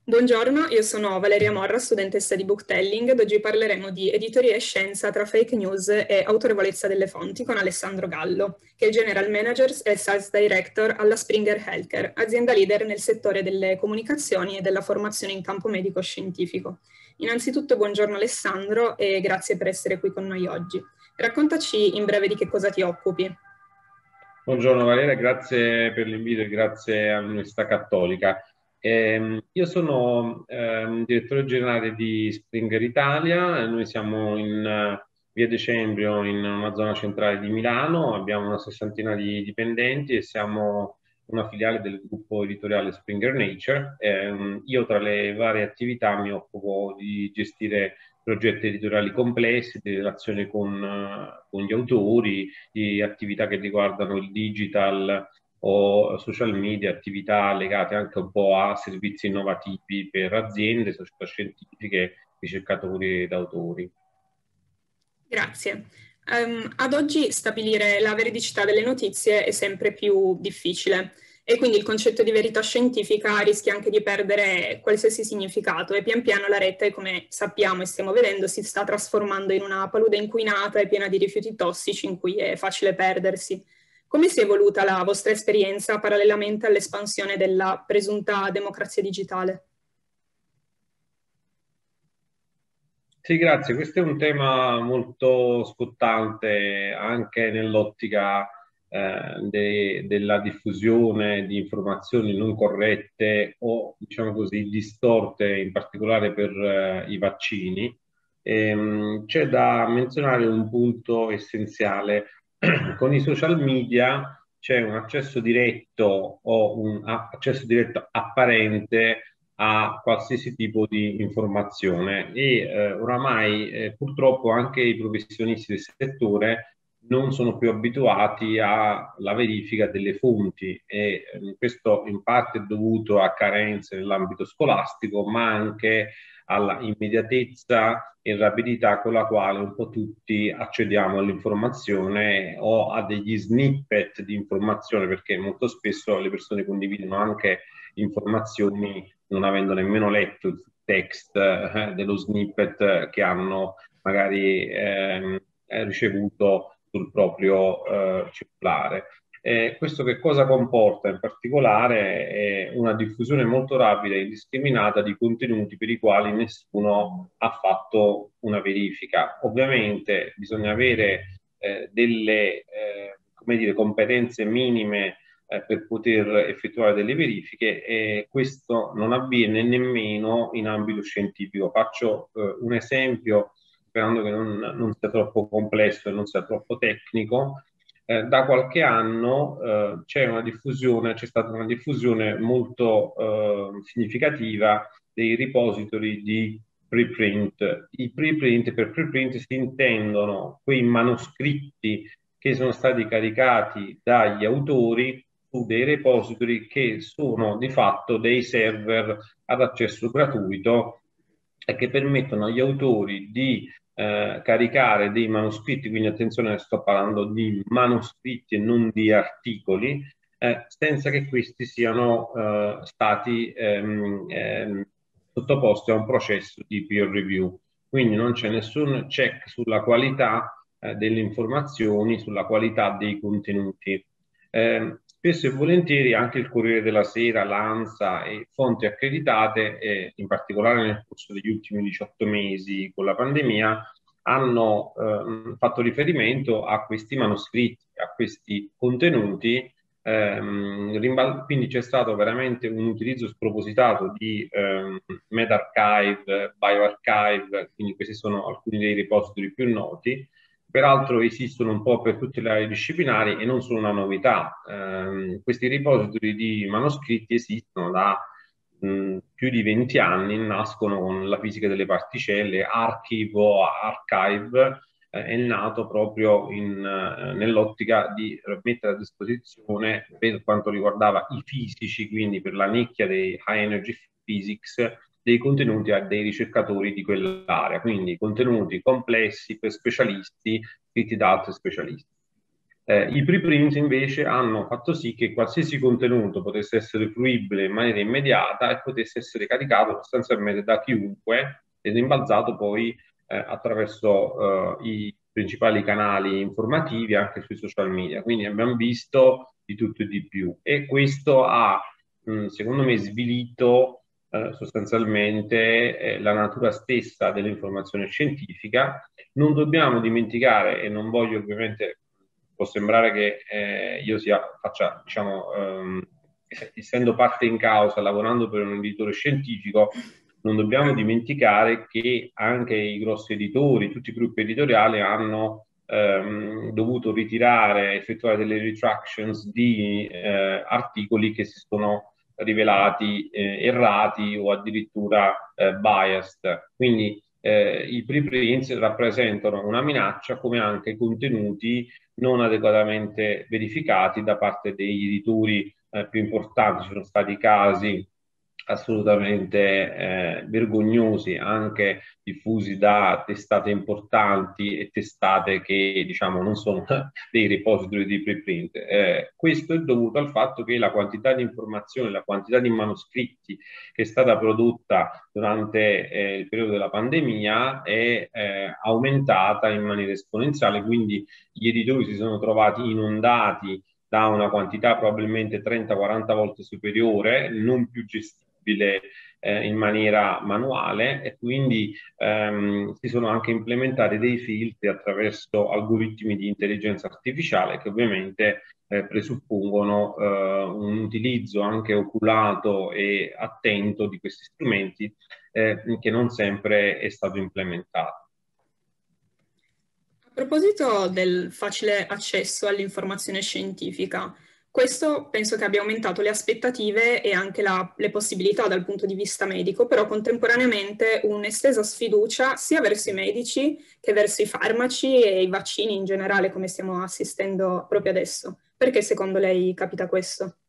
Buongiorno, io sono Valeria Morra, studentessa di Booktelling, ed oggi parleremo di editoria e scienza tra fake news e autorevolezza delle fonti con Alessandro Gallo, che è General Manager e Sales Director alla Springer Healthcare, azienda leader nel settore delle comunicazioni e della formazione in campo medico-scientifico. Innanzitutto buongiorno Alessandro e grazie per essere qui con noi oggi. Raccontaci in breve di che cosa ti occupi. Buongiorno Valeria, grazie per l'invito e grazie all'Università Cattolica. Io sono direttore generale di Springer Italia, noi siamo in via Decembrio, in una zona centrale di Milano, abbiamo una sessantina di dipendenti e siamo una filiale del gruppo editoriale Springer Nature. Io tra le varie attività mi occupo di gestire progetti editoriali complessi, di relazione con gli autori, di attività che riguardano il digital o social media, attività legate anche un po' a servizi innovativi per aziende, società scientifiche, ricercatori ed autori. Grazie. Ad oggi stabilire la veridicità delle notizie è sempre più difficile e quindi il concetto di verità scientifica rischia anche di perdere qualsiasi significato e pian piano la rete, come sappiamo e stiamo vedendo, si sta trasformando in una palude inquinata e piena di rifiuti tossici in cui è facile perdersi. Come si è evoluta la vostra esperienza parallelamente all'espansione della presunta democrazia digitale? Sì, grazie. Questo è un tema molto scottante anche nell'ottica della diffusione di informazioni non corrette o, diciamo così, distorte, in particolare per i vaccini. C'è da menzionare un punto essenziale. Con i social media c'è un accesso diretto o un accesso diretto apparente a qualsiasi tipo di informazione e oramai purtroppo anche i professionisti del settore non sono più abituati alla verifica delle fonti e questo in parte è dovuto a carenze nell'ambito scolastico, ma anche alla immediatezza e rapidità con la quale un po' tutti accediamo all'informazione o a degli snippet di informazione, perché molto spesso le persone condividono anche informazioni non avendo nemmeno letto il text dello snippet che hanno magari ricevuto sul proprio cellulare. Questo che cosa comporta in particolare è una diffusione molto rapida e indiscriminata di contenuti per i quali nessuno ha fatto una verifica. Ovviamente bisogna avere delle come dire, competenze minime per poter effettuare delle verifiche e questo non avviene nemmeno in ambito scientifico. Faccio un esempio sperando che non sia troppo complesso e non sia troppo tecnico. Da qualche anno c'è stata una diffusione molto significativa dei repository di preprint. I preprint, per preprint si intendono quei manoscritti che sono stati caricati dagli autori su dei repository che sono di fatto dei server ad accesso gratuito e che permettono agli autori di caricare dei manoscritti, quindi attenzione, sto parlando di manoscritti e non di articoli, senza che questi siano stati sottoposti a un processo di peer review. Quindi non c'è nessun check sulla qualità delle informazioni, sulla qualità dei contenuti. Spesso e volentieri anche il Corriere della Sera, l'ANSA e fonti accreditate, in particolare nel corso degli ultimi 18 mesi con la pandemia, hanno fatto riferimento a questi manoscritti, a questi contenuti. Quindi c'è stato veramente un utilizzo spropositato di medRxiv, bioRxiv, quindi questi sono alcuni dei repository più noti. Peraltro esistono un po' per tutte le aree disciplinari e non sono una novità. Questi repository di manoscritti esistono da più di 20 anni, nascono con la fisica delle particelle, Archive o Archive è nato proprio nell'ottica di mettere a disposizione per quanto riguardava i fisici, quindi per la nicchia dei high energy physics, dei contenuti a dei ricercatori di quell'area, quindi contenuti complessi per specialisti, scritti da altri specialisti. I preprint invece hanno fatto sì che qualsiasi contenuto potesse essere fruibile in maniera immediata e potesse essere caricato sostanzialmente da chiunque ed imbalzato poi attraverso i principali canali informativi anche sui social media. Quindi abbiamo visto di tutto e di più e questo ha, secondo me, svilito sostanzialmente la natura stessa dell'informazione scientifica. Non dobbiamo dimenticare, e non voglio ovviamente, può sembrare che io faccia, diciamo, essendo parte in causa, lavorando per un editore scientifico, non dobbiamo dimenticare che anche i grossi editori, tutti i gruppi editoriali hanno dovuto ritirare, effettuare delle retractions di articoli che si sono rivelati errati o addirittura biased. Quindi i preprints rappresentano una minaccia come anche contenuti non adeguatamente verificati da parte degli editori più importanti. Ci sono stati casi assolutamente vergognosi, anche diffusi da testate importanti e testate che diciamo non sono dei repository di preprint. Questo è dovuto al fatto che la quantità di informazioni, la quantità di manoscritti che è stata prodotta durante il periodo della pandemia è aumentata in maniera esponenziale, quindi gli editori si sono trovati inondati da una quantità probabilmente 30-40 volte superiore, non più gestibile in maniera manuale e quindi si sono anche implementati dei filtri attraverso algoritmi di intelligenza artificiale che ovviamente presuppongono un utilizzo anche oculato e attento di questi strumenti che non sempre è stato implementato. A proposito del facile accesso all'informazione scientifica, questo penso che abbia aumentato le aspettative e anche le possibilità dal punto di vista medico, però contemporaneamente un'estesa sfiducia sia verso i medici che verso i farmaci e i vaccini in generale, come stiamo assistendo proprio adesso. Perché secondo lei capita questo?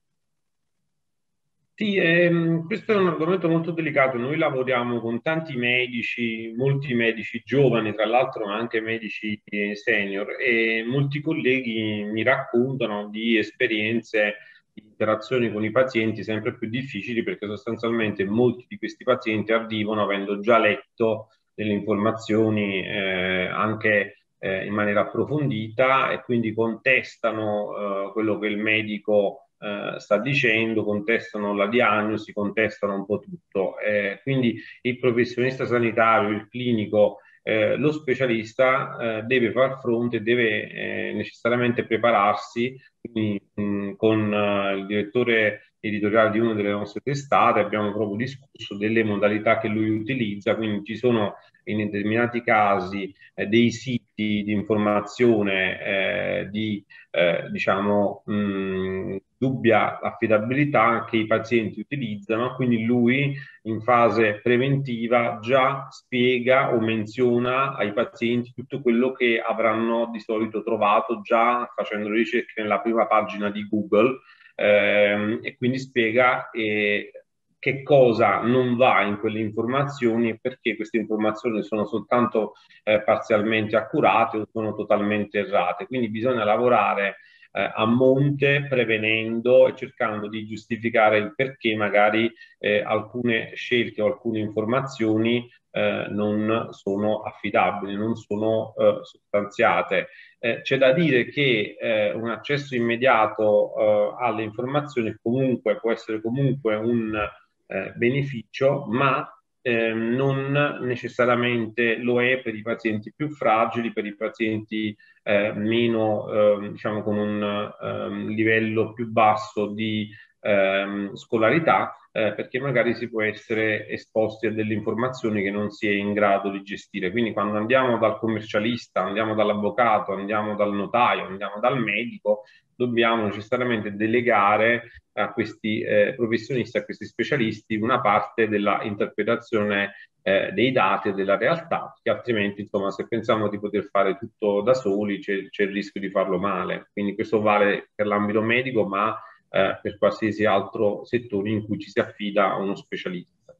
Sì, questo è un argomento molto delicato. Noi lavoriamo con tanti medici, molti medici giovani, tra l'altro anche medici senior, e molti colleghi mi raccontano di esperienze, di interazioni con i pazienti sempre più difficili perché sostanzialmente molti di questi pazienti arrivano avendo già letto delle informazioni anche in maniera approfondita e quindi contestano quello che il medico sta dicendo, contestano la diagnosi, contestano un po' tutto. Quindi il professionista sanitario, il clinico, lo specialista deve far fronte, deve necessariamente prepararsi. Quindi, con il direttore editoriale di una delle nostre testate abbiamo proprio discusso delle modalità che lui utilizza, quindi ci sono in determinati casi dei siti di informazione di diciamo dubbia affidabilità che i pazienti utilizzano, quindi lui in fase preventiva già spiega o menziona ai pazienti tutto quello che avranno di solito trovato già facendo le ricerche nella prima pagina di Google e quindi spiega che cosa non va in quelle informazioni e perché queste informazioni sono soltanto parzialmente accurate o sono totalmente errate. Quindi bisogna lavorare a monte prevenendo e cercando di giustificare il perché magari alcune scelte o alcune informazioni non sono affidabili, non sono sostanziate. C'è da dire che un accesso immediato alle informazioni comunque può essere comunque un beneficio, ma non necessariamente lo è per i pazienti più fragili, per i pazienti meno, diciamo, con un livello più basso di scolarità, perché magari si può essere esposti a delle informazioni che non si è in grado di gestire. Quindi quando andiamo dal commercialista, andiamo dall'avvocato, andiamo dal notaio, andiamo dal medico, dobbiamo necessariamente delegare a questi professionisti, a questi specialisti, una parte della interpretazione dei dati e della realtà, che altrimenti, insomma, se pensiamo di poter fare tutto da soli, c'è il rischio di farlo male. Quindi questo vale per l'ambito medico, ma per qualsiasi altro settore in cui ci si affida a uno specialista.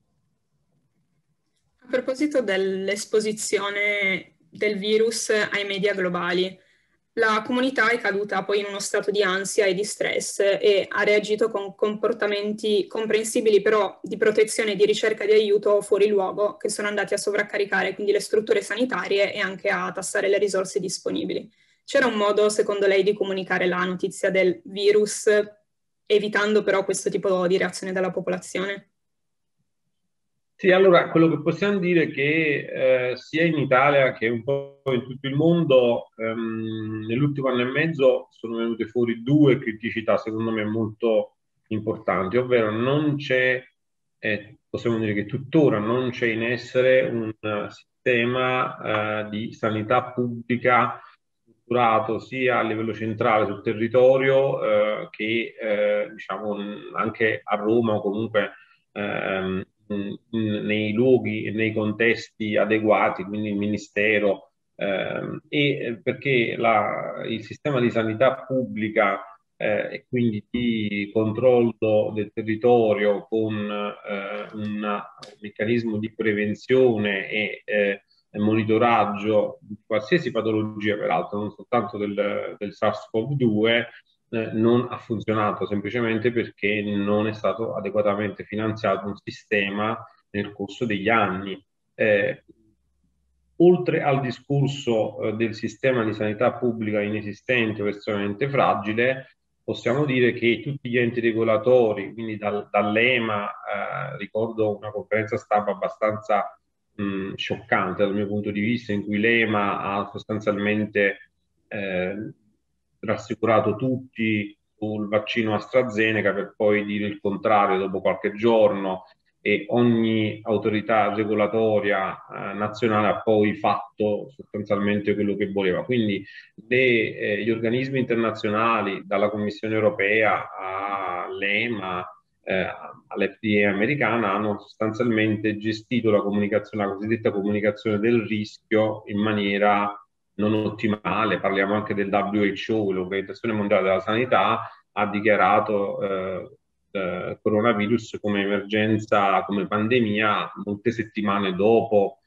A proposito dell'esposizione del virus ai media globali, La comunità è caduta poi in uno stato di ansia e di stress e ha reagito con comportamenti comprensibili però di protezione e di ricerca di aiuto fuori luogo, che sono andati a sovraccaricare quindi le strutture sanitarie e anche a tassare le risorse disponibili. C'era un modo, secondo lei, di comunicare la notizia del virus, evitando però questo tipo di reazione dalla popolazione? Sì, allora quello che possiamo dire è che sia in Italia che un po' in tutto il mondo nell'ultimo anno e mezzo sono venute fuori due criticità secondo me molto importanti, ovvero non c'è, possiamo dire che tuttora non c'è in essere un sistema di sanità pubblica strutturato sia a livello centrale sul territorio che diciamo anche a Roma o comunque nei luoghi e nei contesti adeguati, quindi il Ministero, perché il sistema di sanità pubblica e quindi di controllo del territorio con un meccanismo di prevenzione e monitoraggio di qualsiasi patologia, peraltro, non soltanto del SARS-CoV-2, non ha funzionato semplicemente perché non è stato adeguatamente finanziato un sistema nel corso degli anni. Eh, Oltre al discorso del sistema di sanità pubblica inesistente o estremamente fragile, possiamo dire che tutti gli enti regolatori, quindi dall'EMA, ricordo una conferenza stampa abbastanza scioccante dal mio punto di vista, in cui l'EMA ha sostanzialmente eh, rassicurato tutti sul vaccino AstraZeneca per poi dire il contrario dopo qualche giorno e ogni autorità regolatoria nazionale ha poi fatto sostanzialmente quello che voleva. Quindi gli organismi internazionali, dalla Commissione europea all'EMA, all'FDA americana, hanno sostanzialmente gestito la comunicazione, la cosiddetta comunicazione del rischio in maniera non ottimale. Parliamo anche del WHO, l'Organizzazione Mondiale della Sanità, ha dichiarato coronavirus come emergenza, come pandemia, molte settimane dopo,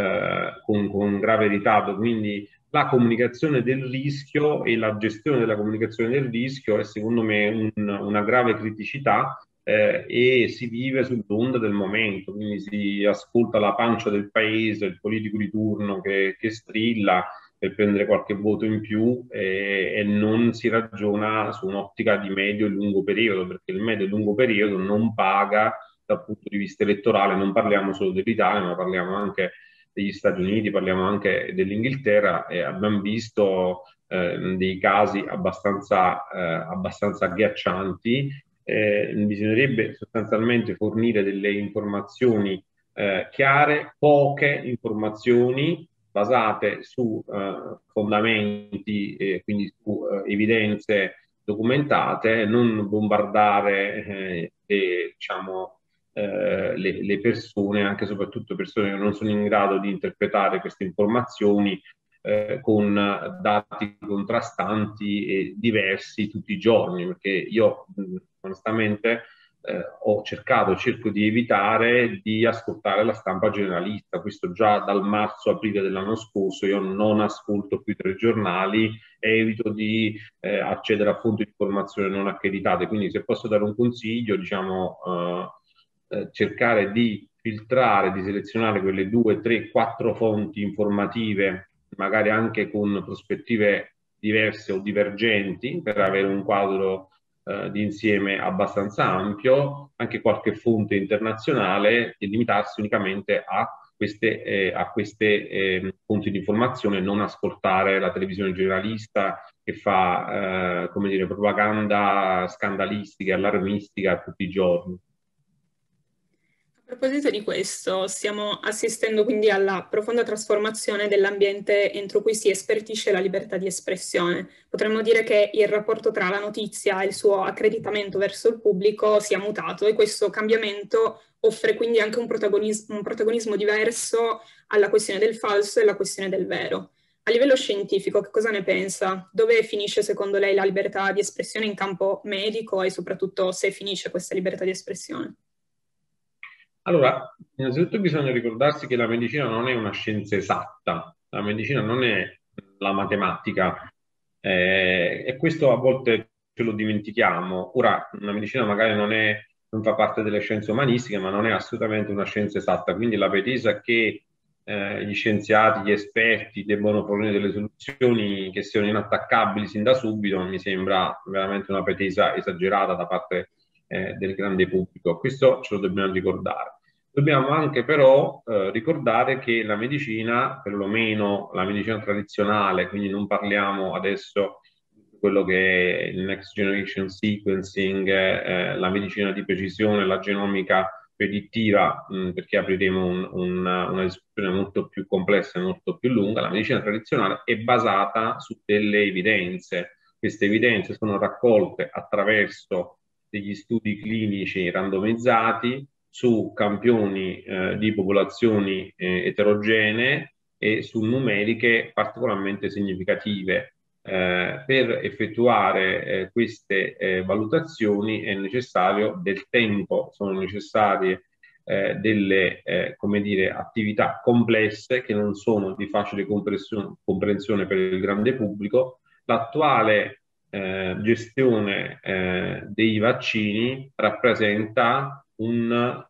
con grave ritardo. Quindi la comunicazione del rischio e la gestione della comunicazione del rischio è secondo me una grave criticità e si vive sull'onda del momento, quindi si ascolta la pancia del paese, il politico di turno che strilla per prendere qualche voto in più e non si ragiona su un'ottica di medio e lungo periodo, perché il medio e lungo periodo non paga dal punto di vista elettorale, non parliamo solo dell'Italia, ma parliamo anche degli Stati Uniti, parliamo anche dell'Inghilterra e abbiamo visto dei casi abbastanza agghiaccianti. Bisognerebbe sostanzialmente fornire delle informazioni chiare, poche informazioni basate su fondamenti e quindi su evidenze documentate, non bombardare diciamo, le persone, anche e soprattutto persone che non sono in grado di interpretare queste informazioni con dati contrastanti e diversi tutti i giorni, perché io onestamente ho cercato, cerco di evitare di ascoltare la stampa generalista. Questo già dal marzo-aprile dell'anno scorso io non ascolto più i telegiornali e evito di accedere a fonti di informazione non accreditate. Quindi se posso dare un consiglio, diciamo, cercare di filtrare, di selezionare quelle 2, 3, 4 fonti informative, magari anche con prospettive diverse o divergenti, per avere un quadro di insieme abbastanza ampio, anche qualche fonte internazionale e limitarsi unicamente a queste fonti di informazione, non ascoltare la televisione generalista che fa come dire, propaganda scandalistica, allarmistica tutti i giorni. A proposito di questo, stiamo assistendo quindi alla profonda trasformazione dell'ambiente entro cui si espertisce la libertà di espressione. Potremmo dire che il rapporto tra la notizia e il suo accreditamento verso il pubblico sia mutato e questo cambiamento offre quindi anche un protagonismo diverso alla questione del falso e alla questione del vero. A livello scientifico, che cosa ne pensa? Dove finisce secondo lei la libertà di espressione in campo medico e soprattutto se finisce questa libertà di espressione? Allora, innanzitutto bisogna ricordarsi che la medicina non è una scienza esatta, la medicina non è la matematica, E questo a volte ce lo dimentichiamo. Ora, la medicina magari non fa parte delle scienze umanistiche, ma non è assolutamente una scienza esatta, quindi la pretesa che gli scienziati, gli esperti debbano fornire delle soluzioni che siano inattaccabili sin da subito mi sembra veramente una pretesa esagerata da parte del grande pubblico. Questo ce lo dobbiamo ricordare. Dobbiamo anche però ricordare che la medicina, perlomeno la medicina tradizionale, quindi non parliamo adesso di quello che è il next generation sequencing, la medicina di precisione, la genomica predittiva, perché apriremo una discussione molto più complessa e molto più lunga. La medicina tradizionale è basata su delle evidenze. Queste evidenze sono raccolte attraverso degli studi clinici randomizzati su campioni di popolazioni eterogenee e su numeriche particolarmente significative. Per effettuare queste valutazioni è necessario del tempo, sono necessarie delle come dire, attività complesse che non sono di facile comprensione per il grande pubblico. L'attuale gestione dei vaccini rappresenta un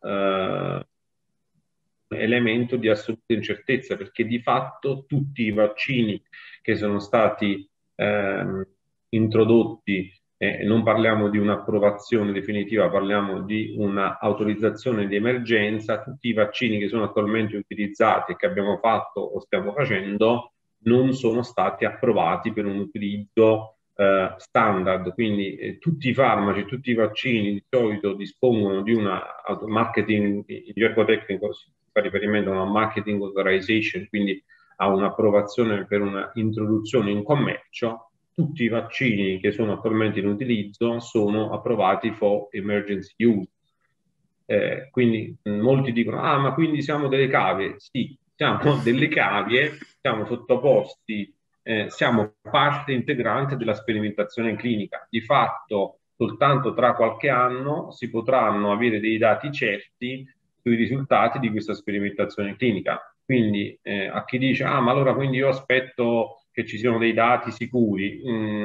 elemento di assoluta incertezza, perché di fatto tutti i vaccini che sono stati introdotti, non parliamo di un'approvazione definitiva, parliamo di un'autorizzazione di emergenza, tutti i vaccini che sono attualmente utilizzati e che abbiamo fatto o stiamo facendo non sono stati approvati per un utilizzo standard, quindi tutti i farmaci, tutti i vaccini di solito dispongono di una marketing, in gergo tecnico si fa riferimento a una marketing authorization, quindi a un'approvazione per una introduzione in commercio. Tutti i vaccini che sono attualmente in utilizzo sono approvati for emergency use. Quindi molti dicono, ah, ma quindi siamo delle cavie? Sì, siamo delle cavie, siamo sottoposti, siamo parte integrante della sperimentazione clinica. Di fatto, soltanto tra qualche anno si potranno avere dei dati certi sui risultati di questa sperimentazione clinica. Quindi a chi dice, ah, ma allora quindi io aspetto che ci siano dei dati sicuri,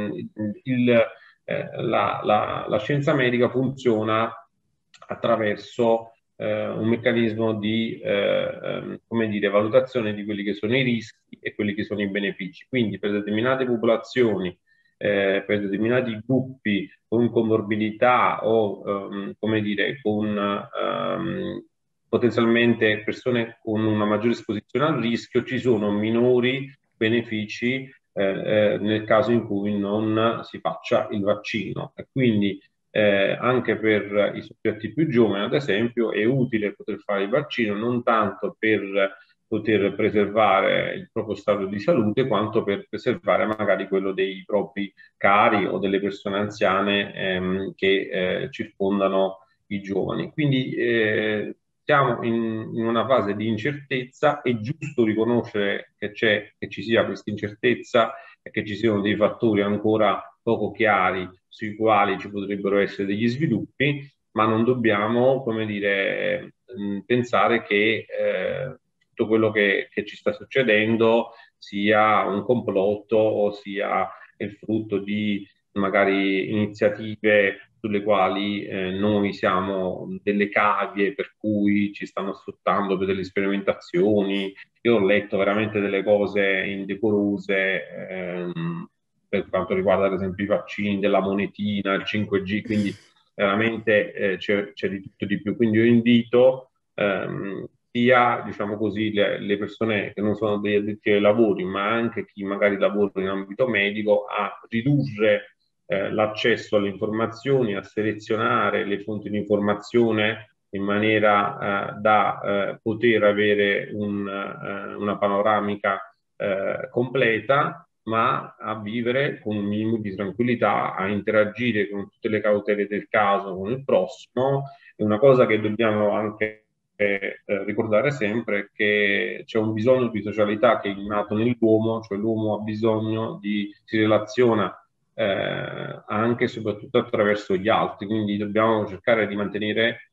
la scienza medica funziona attraverso un meccanismo di come dire, valutazione di quelli che sono i rischi e quelli che sono i benefici. Quindi per determinate popolazioni, per determinati gruppi con comorbidità o come dire, con potenzialmente persone con una maggiore esposizione al rischio, ci sono minori benefici nel caso in cui non si faccia il vaccino. E quindi anche per i soggetti più giovani, ad esempio, è utile poter fare il vaccino non tanto per poter preservare il proprio stato di salute, quanto per preservare magari quello dei propri cari o delle persone anziane che circondano i giovani. Quindi siamo in una fase di incertezza, è giusto riconoscere che ci sia questa incertezza e che ci siano dei fattori ancora poco chiari sui quali ci potrebbero essere degli sviluppi, ma non dobbiamo, come dire, pensare che tutto quello che ci sta succedendo sia un complotto o sia il frutto di magari iniziative sulle quali noi siamo delle cavie per cui ci stanno sfruttando per delle sperimentazioni. Io ho letto veramente delle cose indecorose per quanto riguarda ad esempio i vaccini, della monetina, il 5G, quindi veramente c'è di tutto di più. Quindi io invito sia diciamo così, le persone che non sono degli addetti ai lavori, ma anche chi magari lavora in ambito medico, a ridurre l'accesso alle informazioni, a selezionare le fonti di informazione in maniera da poter avere una panoramica completa, ma a vivere con un minimo di tranquillità, a interagire con tutte le cautele del caso con il prossimo. E una cosa che dobbiamo anche ricordare sempre che c'è un bisogno di socialità che è innato nell'uomo, cioè l'uomo ha bisogno si relaziona anche e soprattutto attraverso gli altri, quindi dobbiamo cercare di mantenere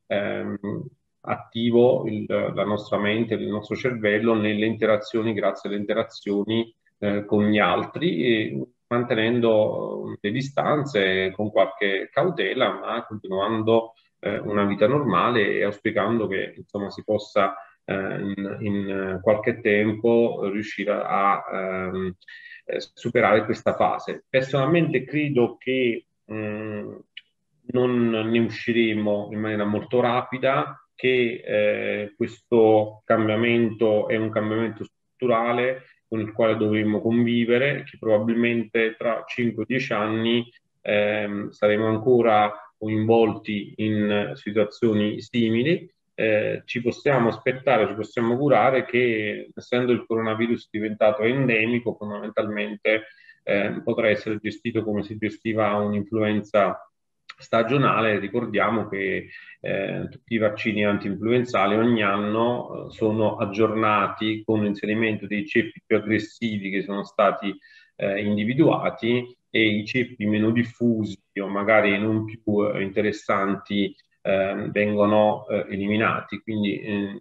attivo la nostra mente, il nostro cervello nelle interazioni, grazie alle interazioni con gli altri, e mantenendo le distanze con qualche cautela, ma continuando una vita normale e auspicando che insomma si possa in qualche tempo riuscire a superare questa fase. Personalmente credo che non ne usciremo in maniera molto rapida, che questo cambiamento è un cambiamento strutturale con il quale dovremmo convivere, che probabilmente tra 5-10 anni saremo ancora coinvolti in situazioni simili. Ci possiamo aspettare, ci possiamo augurare che, essendo il coronavirus diventato endemico, fondamentalmente potrà essere gestito come si gestiva un'influenza stagionale. Ricordiamo che tutti i vaccini anti-influenzali ogni anno sono aggiornati con l'inserimento dei ceppi più aggressivi che sono stati individuati, e i ceppi meno diffusi o magari non più interessanti vengono eliminati. Quindi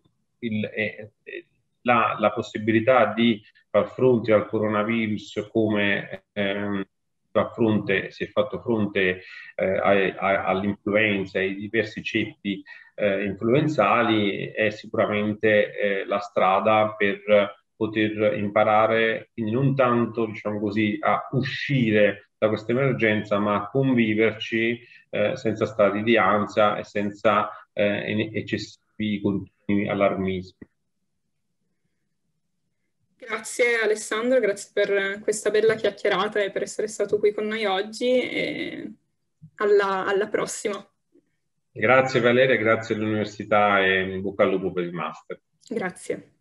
la possibilità di far fronte al coronavirus come si è fatto fronte all'influenza e ai diversi ceppi influenzali è sicuramente la strada per poter imparare, quindi non tanto, diciamo così, a uscire da questa emergenza, ma a conviverci senza stati di ansia e senza eccessivi continui allarmismi. Grazie Alessandro, grazie per questa bella chiacchierata e per essere stato qui con noi oggi e alla prossima. Grazie Valeria, grazie all'università e in bocca al lupo per il master. Grazie.